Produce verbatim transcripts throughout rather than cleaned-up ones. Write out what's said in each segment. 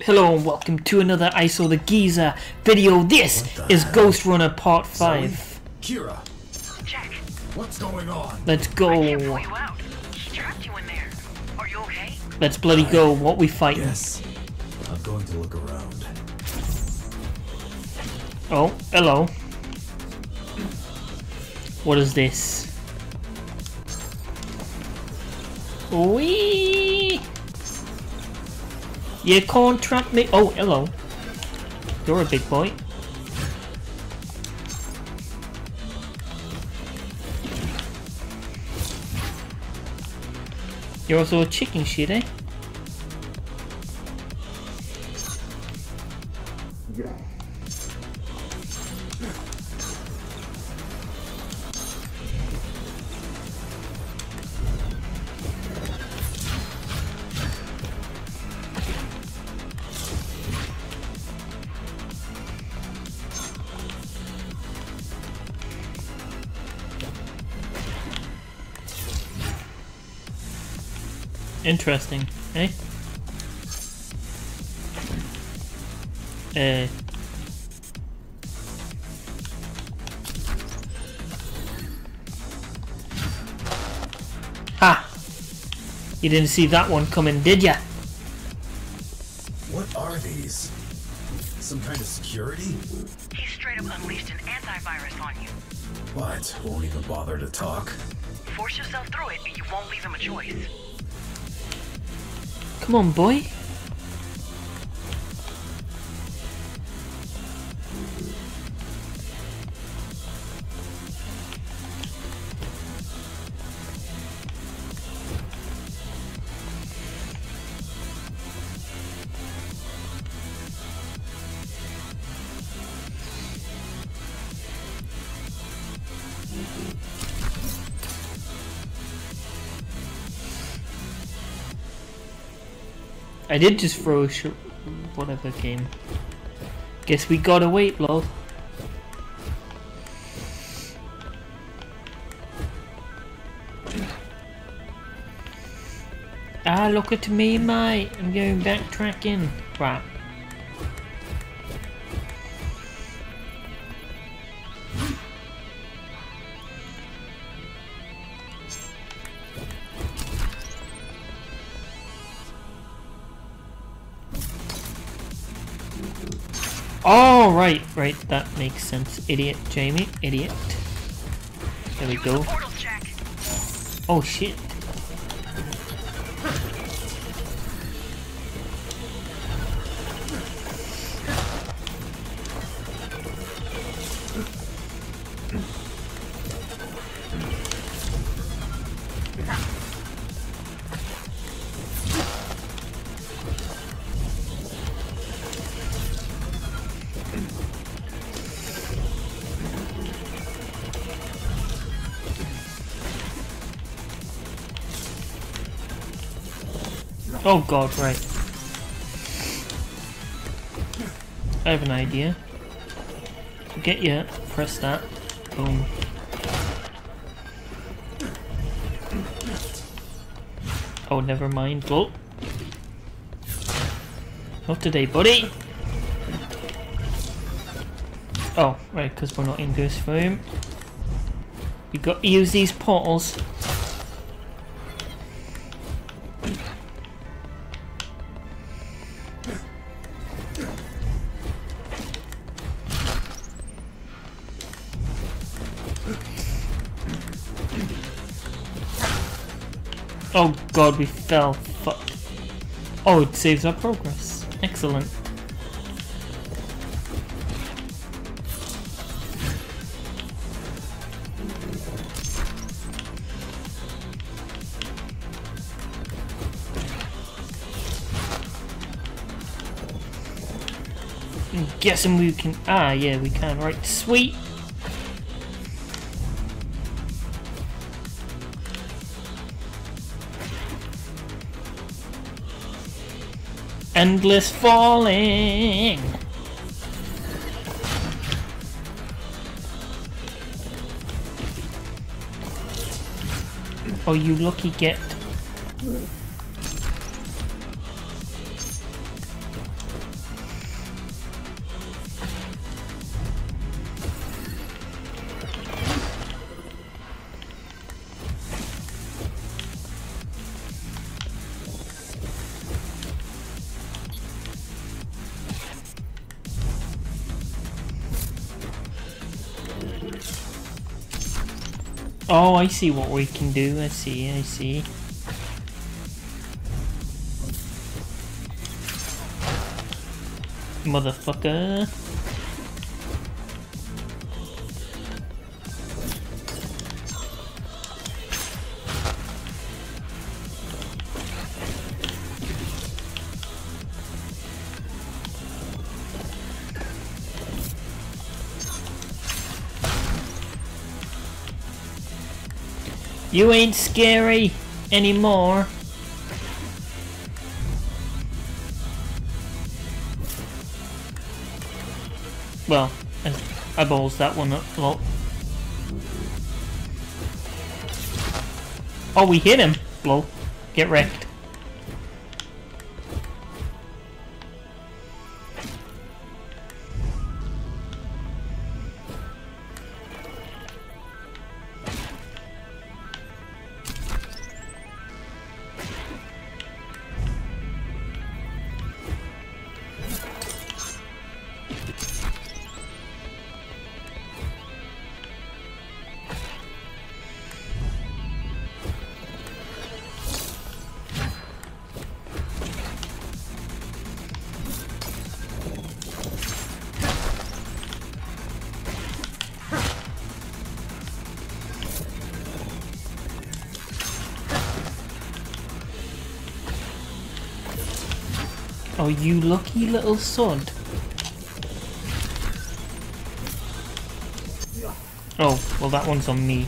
Hello and welcome to another I S O the Geezer video. This is heck? Ghost Runner Part five. Kira, Jack, what's going on? Let's I can't pull go. you out. He trapped you in there. Are you okay? Let's bloody go. What we fighting? Yes, I'm going to look around. Oh, hello. What is this? Wee! You can't trap me. Oh, hello. You're a big boy. You're also a chicken shit, eh? Yeah. Interesting, eh? Uh. Ha! You didn't see that one coming, did ya? What are these? Some kind of security? He straight up unleashed an antivirus on you. What? Won't even bother to talk? Force yourself through it and you won't leave him a choice. Come on, boy. I did just throw a sh whatever game. Guess we gotta wait, lol. Ah, look at me, mate. I'm going backtracking. Right. Oh, right, right, that makes sense. Idiot, Jamie, idiot. There we go. Portals, Jack. Oh, shit. Oh god, right. I have an idea. Get you, press that. Boom. Oh, never mind. Well, not today, buddy. Oh, right, because we're not in Ghost Room. You got to use these portals. Oh god, we fell. Fuck. Oh, it saves our progress. Excellent. I'm guessing we can. Ah, yeah, we can. Right, sweet. Endless falling. Oh, you lucky git. Oh, I see what we can do. I see, I see. Motherfucker. You ain't scary anymore. Well, I, I balls that one up. Well. Oh, we hit him. Lol. Get wrecked. Oh, you lucky little sod. Oh, well that one's on me.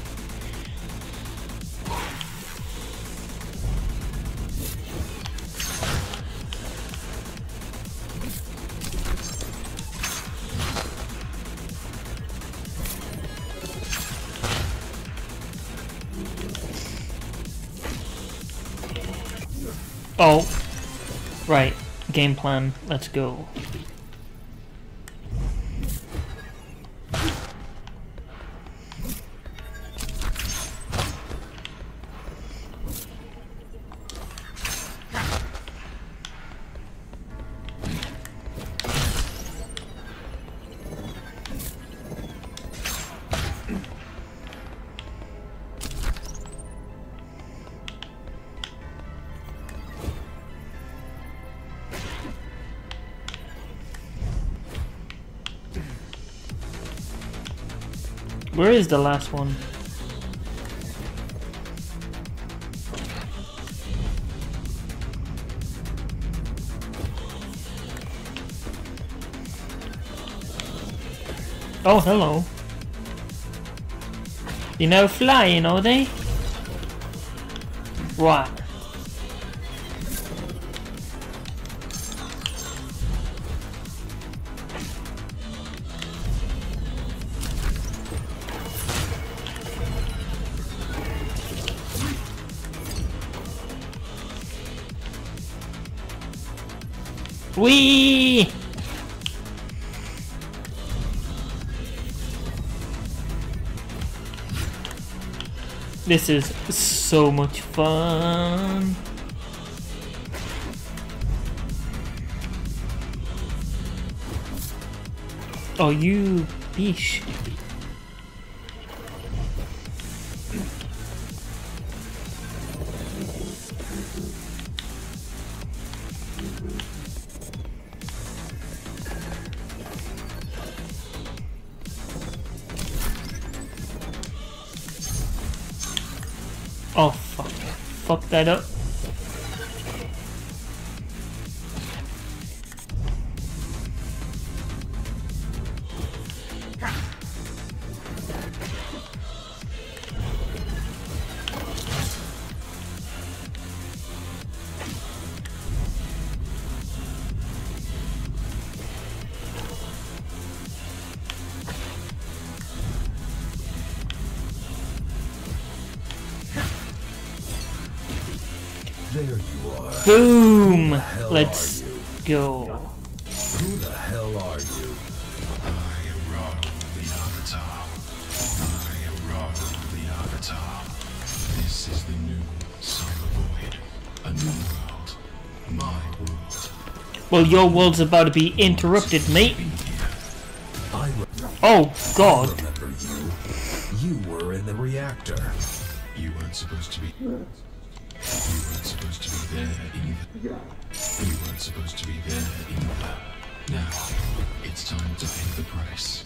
Oh, right. Game plan, let's go. Where is the last one? Oh, hello. You know flying, are they? Right. Whee! This is so much fun. Oh, you bish. Oh fuck. Fuck that up. There you are. Boom! Who the hell Let's are you? go. Who the hell are you? I am Ra, the Avatar. I am Ra, the Avatar. This is the new Cyber Void. A new world. My world. Well, your world's about to be interrupted, mate. I re- Oh, God. remember you. You were in the reactor. reactor. You weren't supposed to be. You weren't supposed to be there either. You weren't supposed to be there either. Now, it's time to pay the price.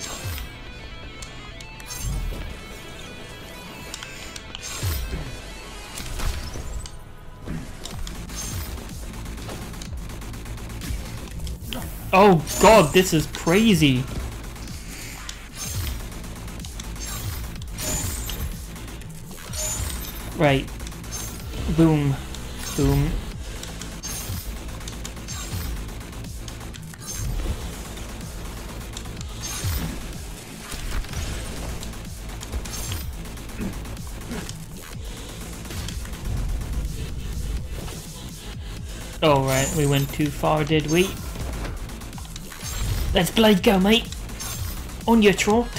Oh god, this is crazy. Right. Boom. Boom. Oh right, we went too far, did we? Let's blade go, mate. On your trot.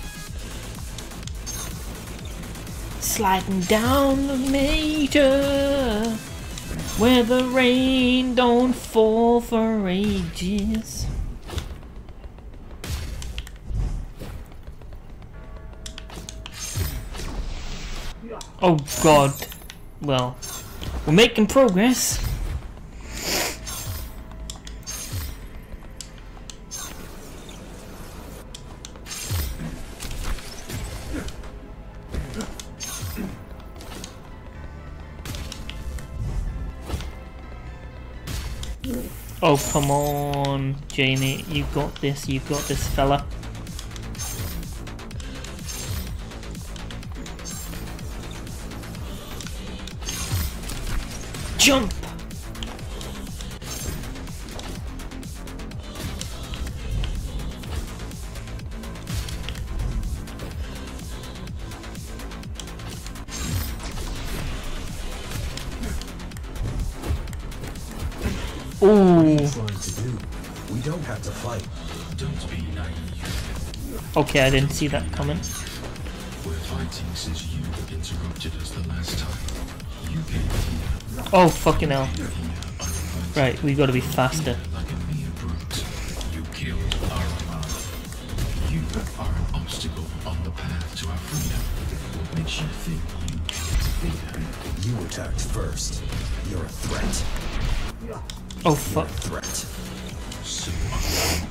Sliding down the meter where the rain don't fall for ages. Oh god. Well, we're making progress. Oh, come on, Jamie. You got this. You got this, fella. Jump! Ooh. Trying to do. We don't have to fight. Don't be naive. Okay, I didn't see that coming. We're fighting since you interrupted us the last time. You came here. Oh, fucking hell. Here uninvited. Right, we gotta be faster. Like a mere brute. You killed Arama. You are an obstacle on the path to our freedom. What makes you think you can defeat her? You attacked first. You're a threat. Oh, You're a fuck. threat. So unbelievable.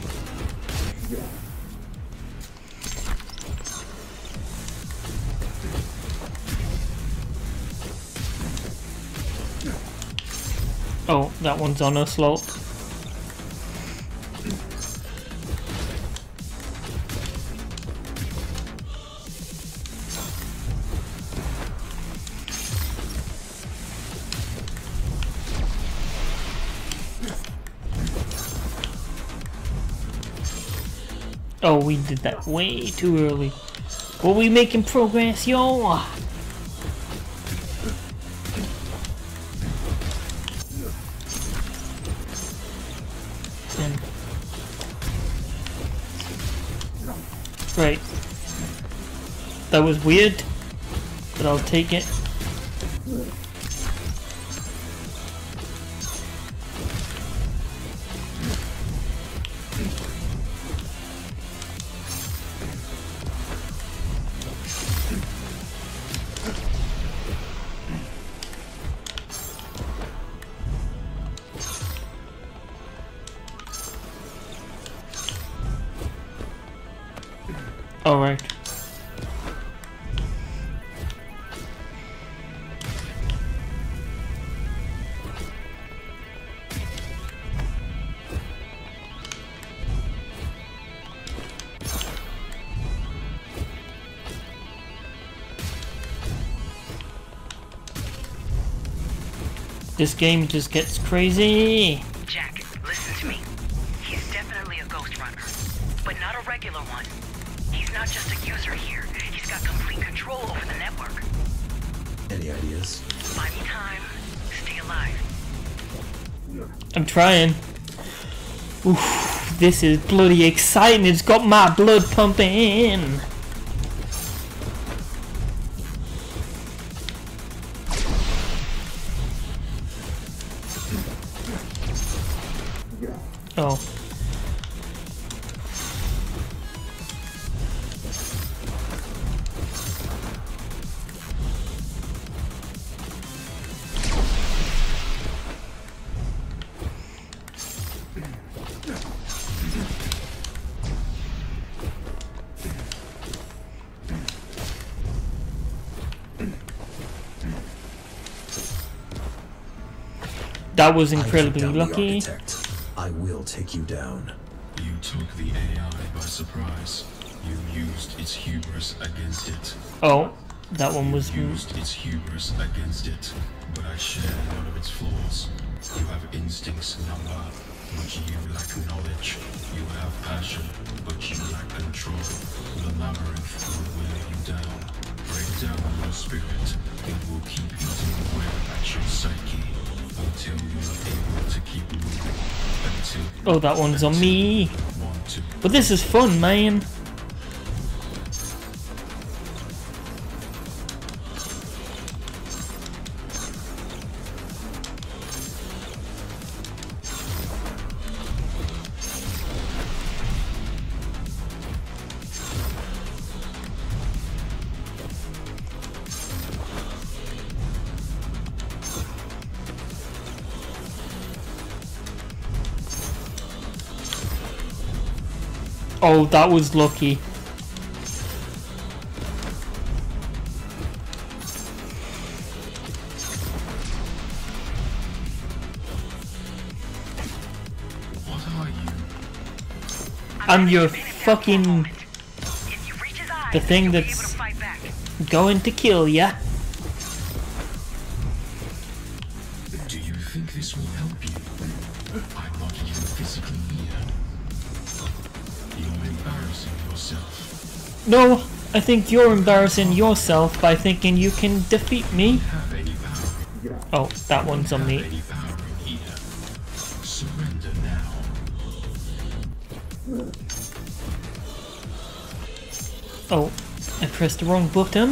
Oh, that one's on a slope. Oh, we did that way too early. But we making progress, yo! Right. That was weird, but I'll take it. All right. This game just gets crazy. Jack, listen to me. He's definitely a ghost runner, but not a regular one. He's not just a user here. He's got complete control over the network. Any ideas? Buy me time. Stay alive. I'm trying. Oof, this is bloody exciting. It's got my blood pumping. Oh. That was I took incredibly down the lucky. architect. I will take you down. You took the A I by surprise. You used its hubris against it. Oh, that one was. You used its hubris against it, but I share none of its flaws. You have instincts, Number, but you lack knowledge. You have passion, but you lack control. The labyrinth will wear you down. Break down your spirit. It will keep eating away at your psyche until you are able to keep moving. Until Oh, that one's on me. you want to. But this is fun, man. Oh, that was lucky. What are you? I'm your fucking If you reach his eyes, the thing you'll be able to that's fight back. going to kill ya. Do you think this will help you? I'm not even physically here. You're embarrassing yourself. No, I think you're embarrassing yourself by thinking you can defeat me. Have any power? Oh, that one's on Have me. any power in here? Surrender now. Oh, I pressed the wrong button.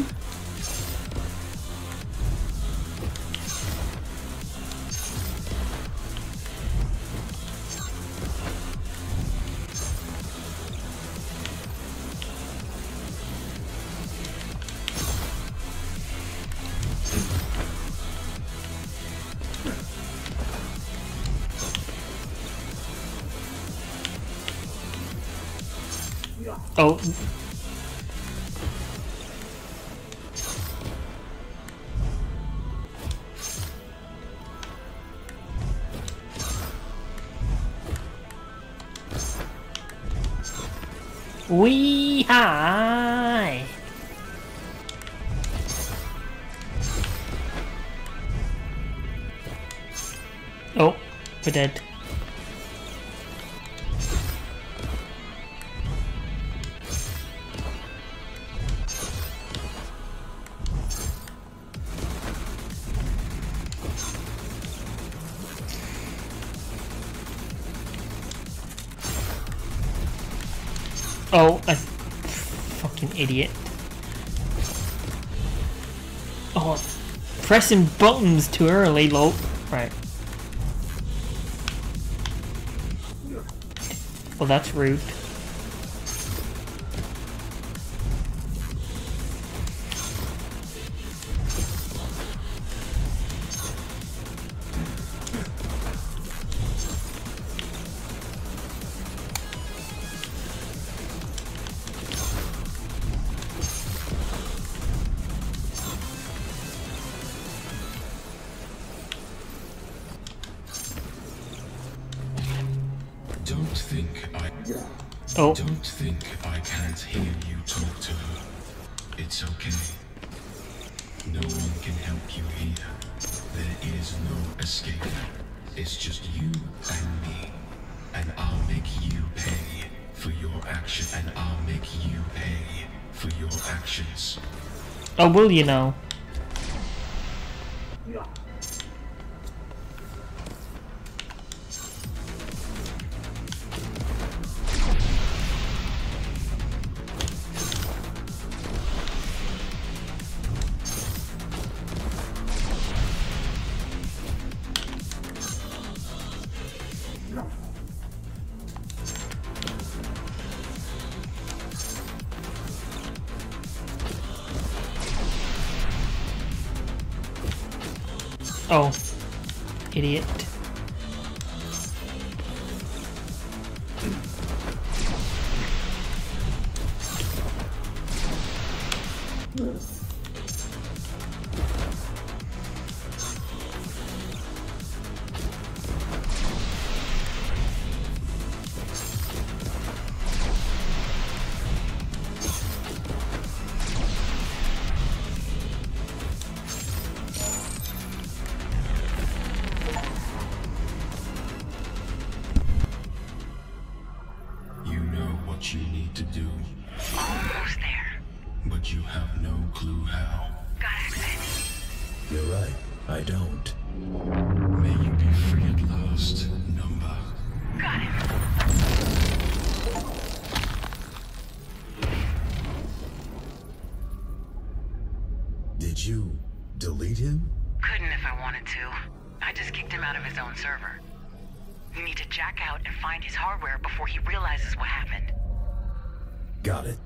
Oh. Wee hi. Oh, we're dead. Oh, I fucking idiot. Oh, pressing buttons too early, lol. Right. Well, that's rude. Don't think I... Oh, Don't think I can't hear you talk to her. It's okay. No one can help you here. There is no escape. It's just you and me. And I'll make you pay for your action. And I'll make you pay for your actions. oh, will you now? Oh, idiot. to do. Almost there. But you have no clue how. Got access. You're right. I don't. May you be free at last, number. Got him. Did you delete him? Couldn't if I wanted to. I just kicked him out of his own server. You need to jack out and find his hardware before he realizes what happened. Got it.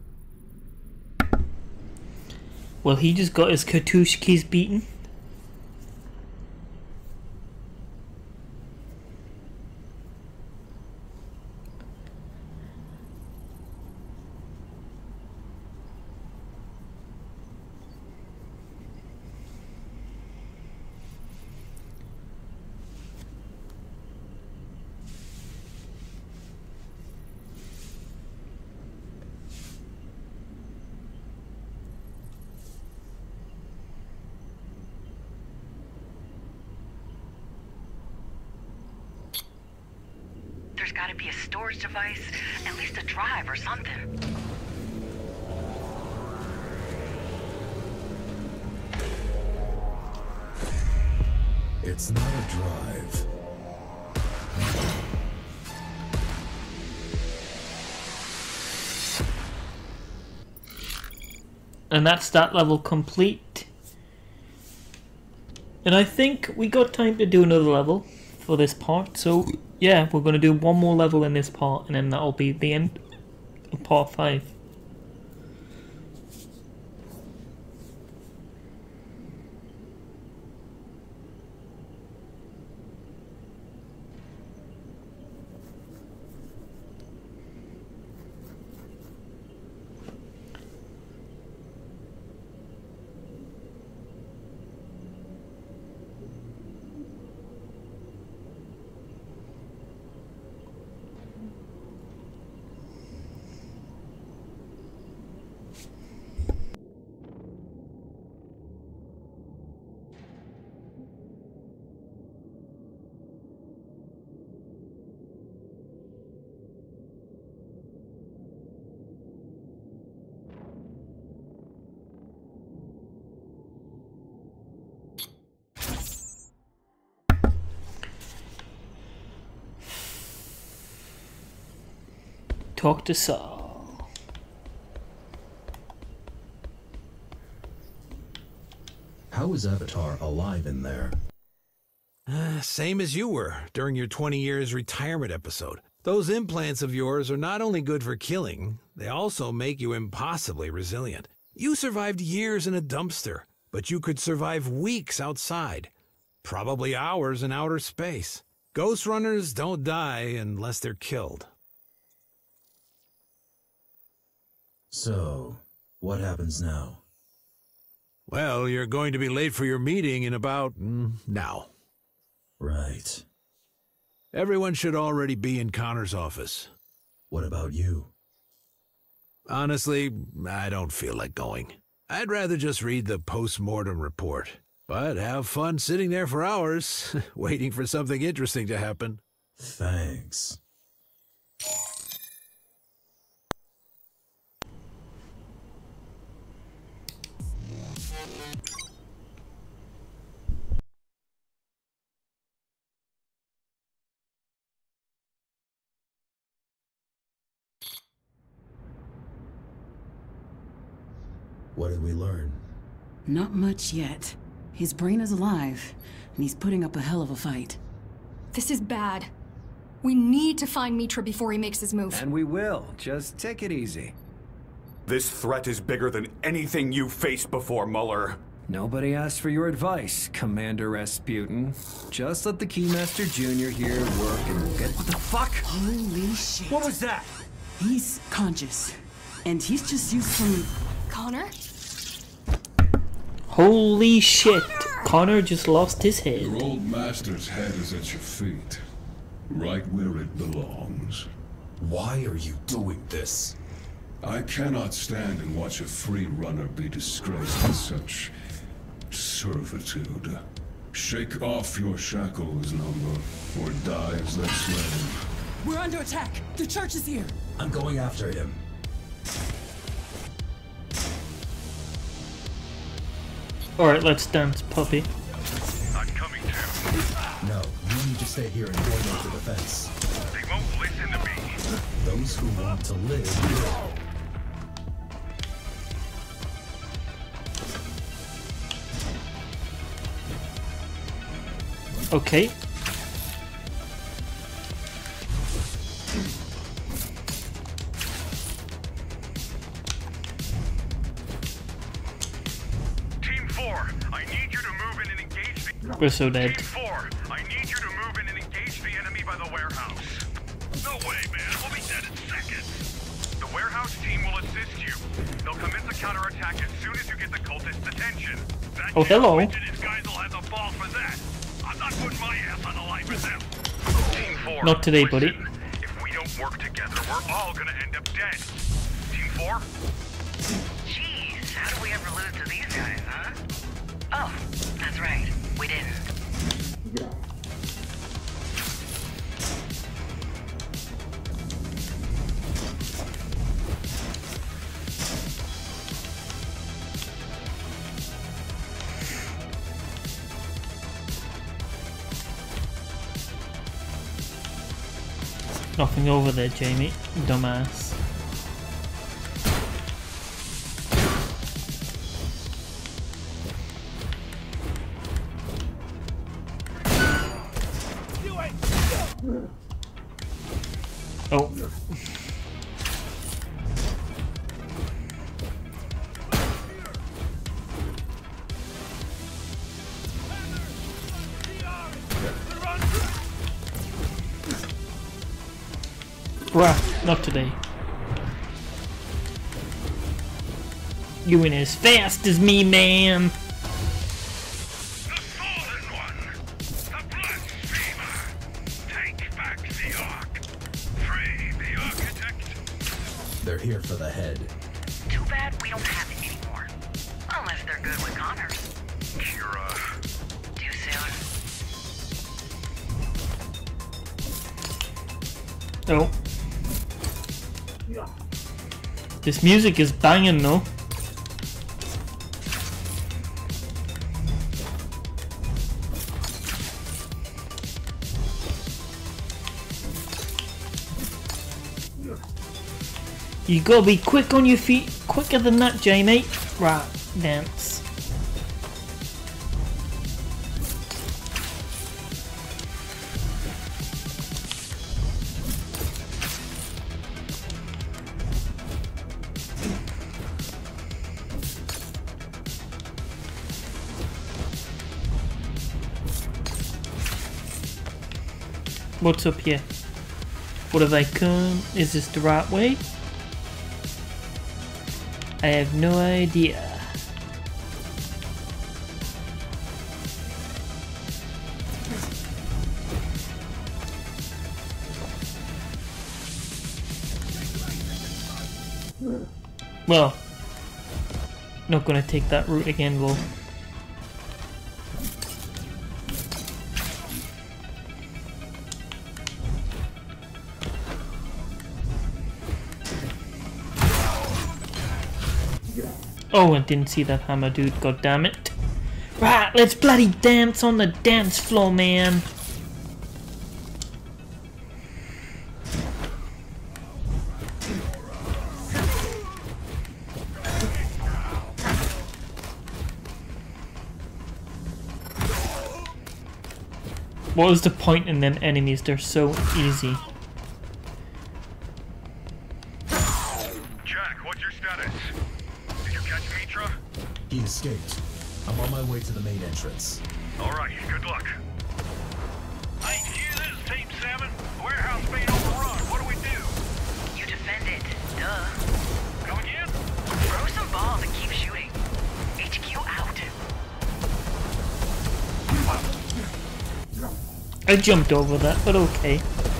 Well, he just got his Katushkis beaten. There's gotta be a storage device, at least a drive or something. It's not a drive. And that's that level complete. And I think we got time to do another level for this part, so yeah, we're going to do one more level in this part, and then that'll be the end of part five. Talk to Saul. How is Avatar alive in there? Uh, same as you were during your twenty years retirement episode. Those implants of yours are not only good for killing, they also make you impossibly resilient. You survived years in a dumpster, but you could survive weeks outside. Probably hours in outer space. Ghost runners don't die unless they're killed. So, what happens now? Well, you're going to be late for your meeting in about mm, now. Right. Everyone should already be in Connor's office. What about you? Honestly, I don't feel like going. I'd rather just read the post-mortem report. But have fun sitting there for hours, waiting for something interesting to happen. Thanks. What did we learn? Not much yet. His brain is alive, and he's putting up a hell of a fight. This is bad. We need to find Mitra before he makes his move. And we will. Just take it easy. This threat is bigger than anything you've faced before, Muller. Nobody asked for your advice, Commander Rasputin. Just let the Keymaster Junior here work and we'll get— What the fuck? Holy shit. What was that? He's conscious, and he's just used some... Connor? Holy shit, Connor just lost his head. Your old master's head is at your feet, right where it belongs. Why are you doing this? I cannot stand and watch a free runner be disgraced with such servitude. Shake off your shackles, Number, or die as their slave. We're under attack! The church is here! I'm going after him. Alright, let's dance, puppy. I'm coming too. No, you need to stay here and coordinate the defense. They won't listen to me. Those who want to live will. Okay. Team four, I need you to move in and engage the... We're so dead. Team four, I need you to move in and engage the enemy by the warehouse. No way, man. We'll be dead in seconds. The warehouse team will assist you. They'll commence a counterattack as soon as you get the cultist's attention. That Oh, hello. and his guys will have the ball for that. I'm not putting my ass on the line with them. Team four, Not today, buddy. listen. If we don't work together, we're all gonna end up dead. Team four? Jeez, how did we ever lose to these guys, huh? Oh, that's right. We didn't. Nothing over there, Jamie. Dumbass. Oh. Bruh, not today. You ain't as fast as me, man. The Fallen One! The Blasphemer! Take back the Ark! Free the Architect! They're here for the head. Too bad we don't have it anymore. Unless they're good with Connors. Kira. Too soon. Oh. This music is banging, though. You gotta be quick on your feet, quicker than that, Jamie. Right, dance. What's up here? What have I come? Is this the right way? I have no idea. Well, not gonna take that route again, though. Oh, I didn't see that hammer, dude. God damn it! Right, let's bloody dance on the dance floor, man. What was the point in them enemies? They're so easy. Jack, what's your status? Did you catch Mitra? He escaped. I'm on my way to the main entrance. Alright, good luck. Hey, did you hear this, Team seven? Warehouse being overrun. What do we do? You defend it. Duh. Come again? Throw some balls and keep shooting. H Q out. I jumped over that, but okay.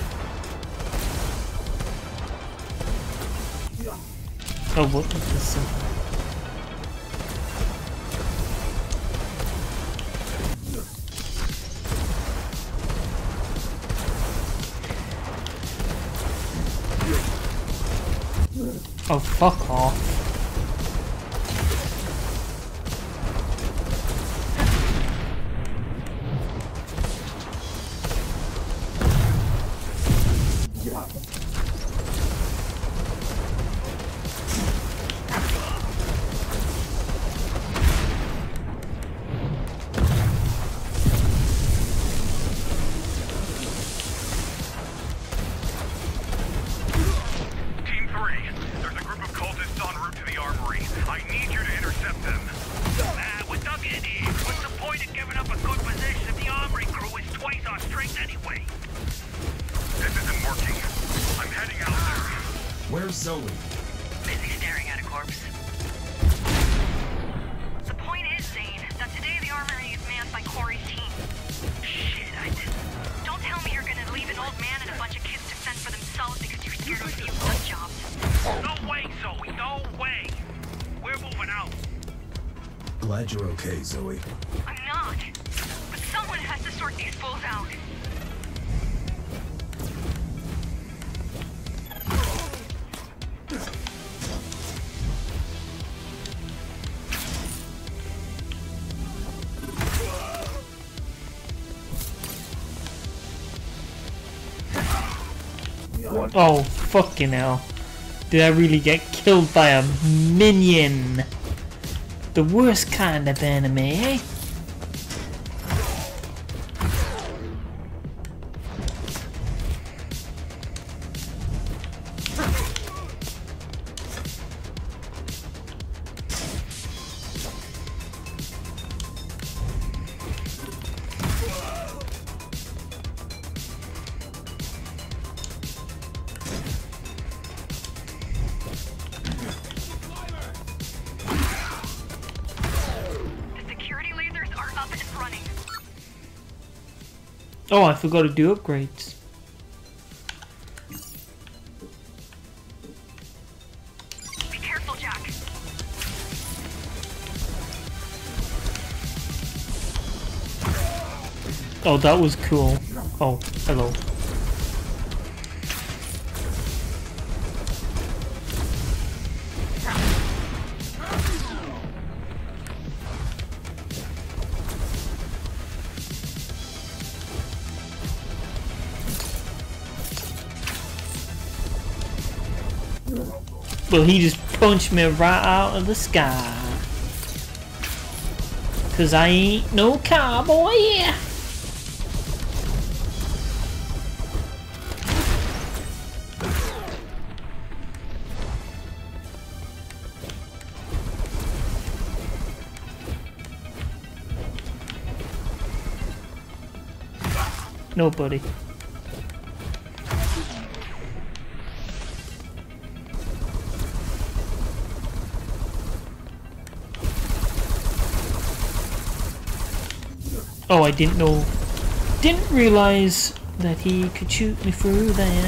Oh, what is this? Oh, fuck off. Where's Zoe? Busy staring at a corpse. The point is, Zane, that today the armory is manned by Corey's team. Shit, I didn't. Don't tell me you're gonna leave an old man and a bunch of kids to fend for themselves because you're scared of a few nut jobs. No way, Zoe, no way! We're moving out. Glad you're okay, Zoe. I'm not. But someone has to sort these fools out. Oh, fucking hell. Did I really get killed by a minion? The worst kind of enemy, eh? Oh, I forgot to do upgrades. Be careful, Jack. Oh, that was cool. Oh, hello. Well, he just punched me right out of the sky. Cause I ain't no cowboy, yeah. Nobody. Oh, I didn't know. Didn't realize that he could shoot me through that.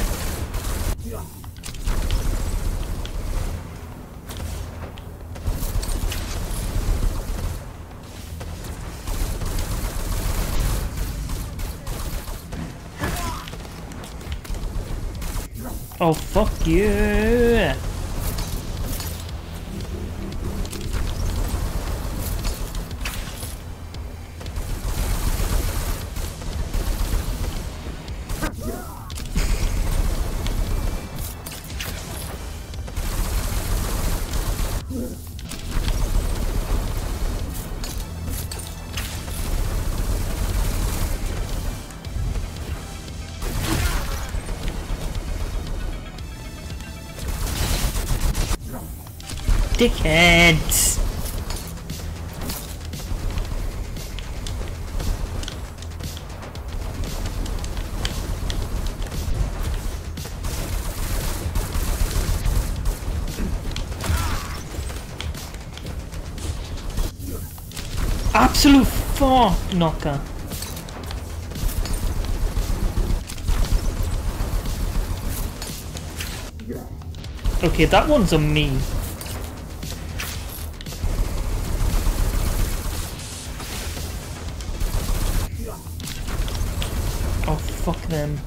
Oh, fuck you! Dickheads! Absolute fuck knocker. Okay, that one's on me. Oh, fuck them.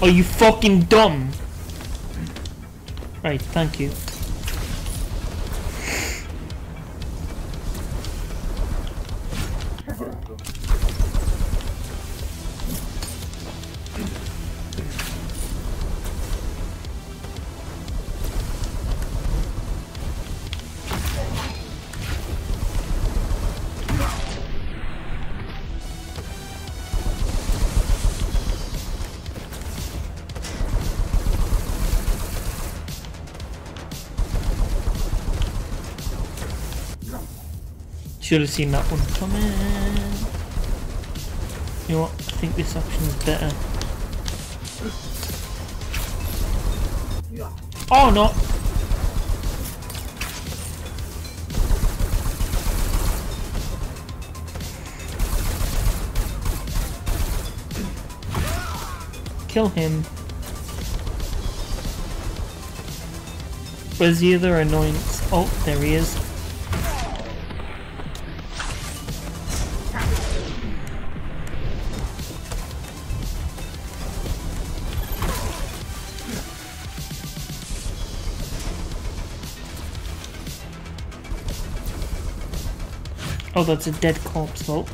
Are you fucking dumb? Right, thank you. Should have seen that one coming. You know what? I think this option is better. Oh no! Kill him. Where's the other annoyance? Oh, there he is. Oh, that's a dead corpse, though.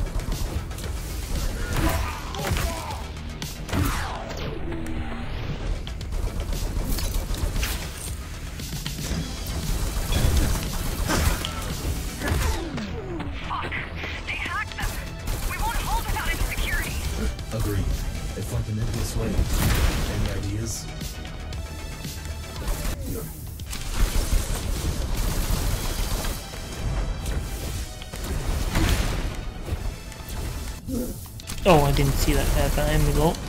Fuck! They hacked them! We won't hold without any security! Agreed. If I can nip this way, any ideas? Oh, I didn't see that there, but there we go.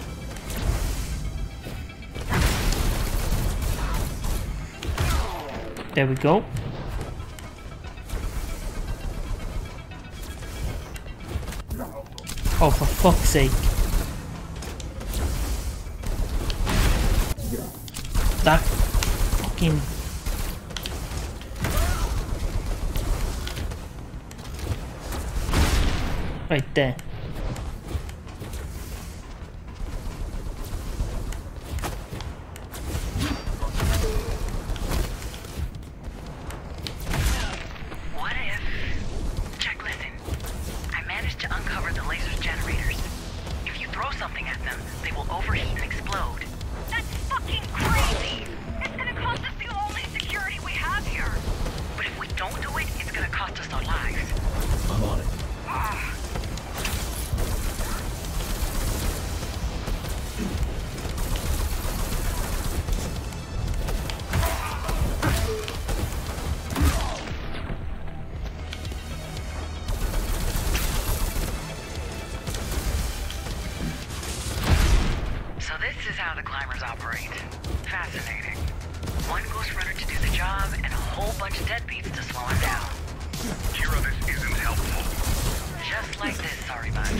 There we go. Oh, for fuck's sake. That fucking... Right there. What if... Check, listen. I managed to uncover the laser's generators. If you throw something at them, they will overheat and explode. That's fucking crazy! It's gonna cost us the only security we have here! But if we don't do it, it's gonna cost us our lives. I'm on it. Ah. So this is how the climbers operate. Fascinating. One ghost runner to do the job, and a whole bunch of deadbeats to slow him down. Kira, this isn't helpful. Just like this, sorry bunch.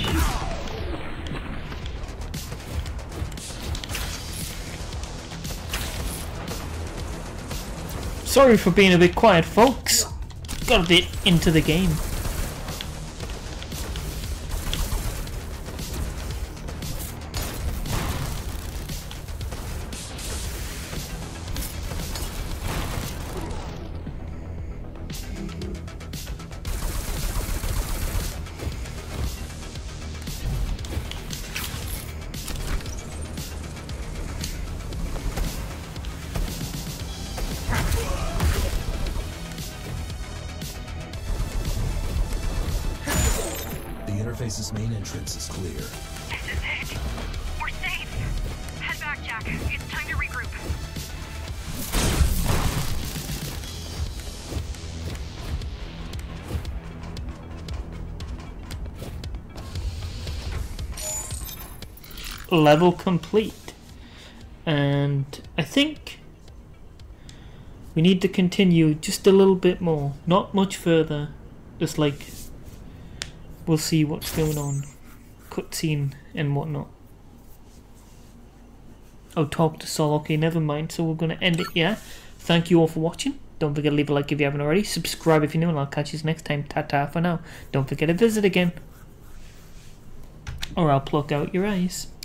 Sorry for being a bit quiet, folks. Got a bit into the game. Interface's main entrance is clear. This is it. We're safe. Head back, Jack. It's time to regroup. Level complete. And I think we need to continue just a little bit more. Not much further. Just like we'll see what's going on. Cutscene and whatnot. Oh, talk to Sol. Okay, never mind. So we're going to end it here. Thank you all for watching. Don't forget to leave a like if you haven't already. Subscribe if you're new, and I'll catch you next time. Ta-ta for now. Don't forget to visit again, or I'll pluck out your eyes.